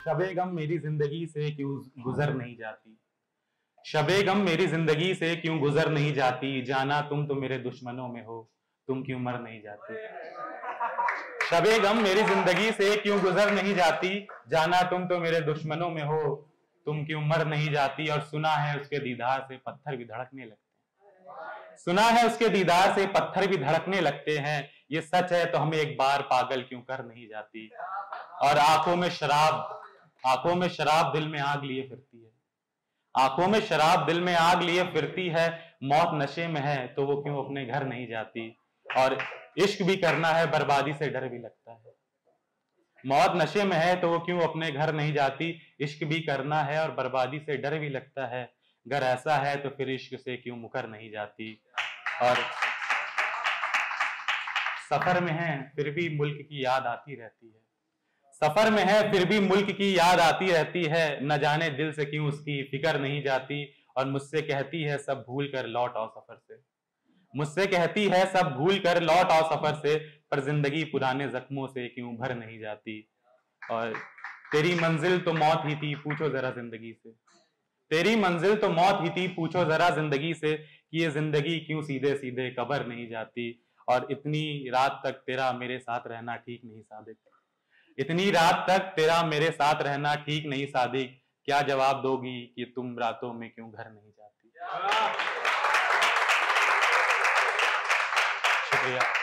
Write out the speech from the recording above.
शबे गम मेरी जिंदगी से क्यों गुजर नहीं जाती, शबे गम मेरी जिंदगी से क्यों गुजर नहीं जाती, जाना तुम तो मेरे दुश्मनों में हो, तुम क्यों मर नहीं जाती। शबे गम मेरी जिंदगी से क्यों गुजर नहीं जाती, जाना तुम तो मेरे दुश्मनों में हो, तुम क्यों मर नहीं जाती। और सुना है उसके दीदार से पत्थर भी धड़कने लगते हैं, सुना है उसके दीदार से पत्थर भी धड़कने लगते हैं। ये सच है तो हमें एक बार पागल क्यों कर नहीं जाती। और आंखों में शराब दिल में आग लिए फिरती है, आंखों में शराब दिल में आग लिए फिरती है। मौत नशे में है तो वो क्यों अपने घर नहीं जाती। और इश्क भी करना है बर्बादी से डर भी लगता है, मौत नशे में है तो वो क्यों अपने घर नहीं जाती। इश्क भी करना है और बर्बादी से डर भी लगता है, अगर ऐसा है तो फिर इश्क से क्यों मुकर नहीं जाती। और सफर में है फिर भी मुल्क की याद आती रहती है, सफर में है फिर भी मुल्क की याद आती रहती है, न जाने दिल से क्यों उसकी फिक्र नहीं जाती। और मुझसे कहती है सब भूल कर लौट आओ सफर से, मुझसे कहती है सब भूल कर लौट आओ सफर से, पर जिंदगी पुराने जख्मों से क्यों भर नहीं जाती। और तेरी मंजिल तो मौत ही थी पूछो जरा जिंदगी से, तेरी मंजिल तो मौत ही थी पूछो जरा जिंदगी से, कि ये जिंदगी क्यों सीधे सीधे कब्र नहीं जाती। और इतनी रात तक तेरा मेरे साथ रहना ठीक नहीं सादिक, इतनी रात तक तेरा मेरे साथ रहना ठीक नहीं सादिक, क्या जवाब दोगी कि तुम रातों में क्यों घर नहीं जाती। शुक्रिया।